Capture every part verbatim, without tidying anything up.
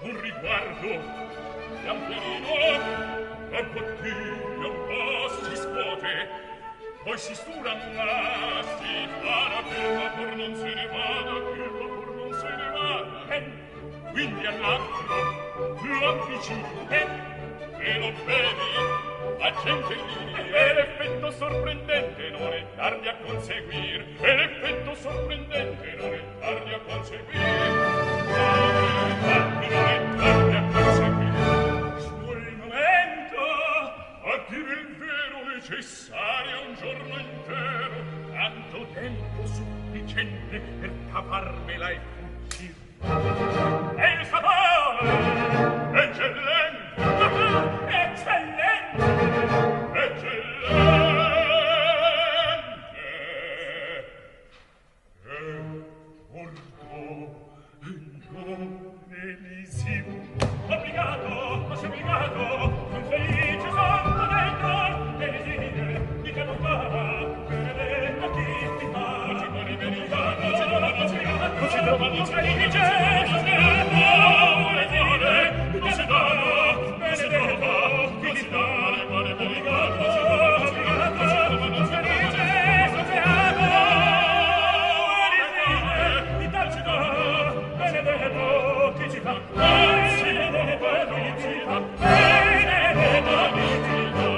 un riguardo, pian pianino, a bottiglia un po' si scuote, poi si stura, ma si farà che il vapor non se ne vada, che il vapor non se ne vada. Eh, quindi all'altro, l'anticino, eh, e lo bevi, accende il linea, e l'effetto sorprendente non è tardi a conseguir, e l'effetto sorprendente non è tardi a conseguir. Infatti non è tardi a conseguir. Sul momento, a dire il vero, necessario un giorno intero, tanto tempo sufficiente per cavarmela e fuggir. E il sapore, eccellente, eccellente, eccellente, e ordo, non elisivo, obbligato, ma sei obbligato, non felice santo dentro, elisire, di che non fa, benedetto chi ti fa, non ci vuole verità, non ci trova, non ci trova, non ci trova, non ci felice, non ci trova, elisire, non si dà, non si trova, chi ti dà, male obbligato, non ci trova, non ci trova, non ci felice, non ci trova, elisire, di tal ci dà, benedetto chi ci fa, benedetto chi ci fa, benedetto chi ci fa.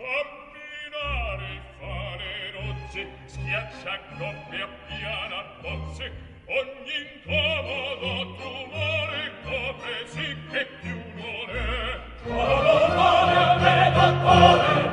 combinare fare rozze, schiaccia coppe a piana bozze, ogni incomodo tumore copre sì che più non è. Solo fare a me, dottore,